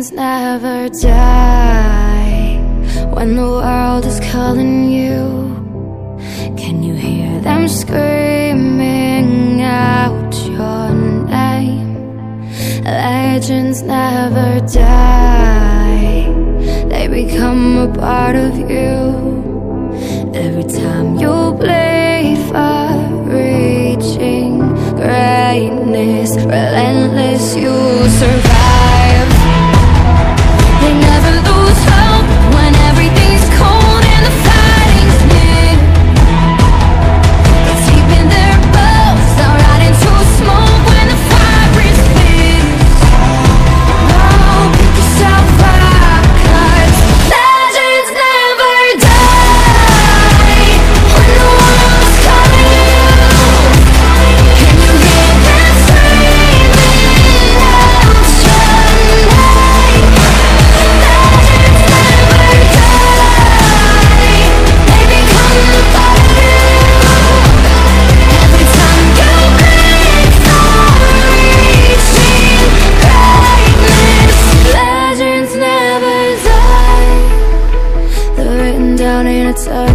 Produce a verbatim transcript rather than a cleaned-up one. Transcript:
Legends never die. When the world is calling you, can you hear them screaming out your name? Legends never die. They become a part of you. Every time you bleed for reaching greatness, relentless, you survive. They never lose hope when everything's cold and the fighting's near. It's deep in their bones, they'll ride into smoke when the fire is fierce. Oh, pick yourself up, 'cause legends never die. When the world's calling you, can you hear them screaming out your name? Legends never die. They become a part of you. Every time you break for reaching greatness, legends never die. They're written down in a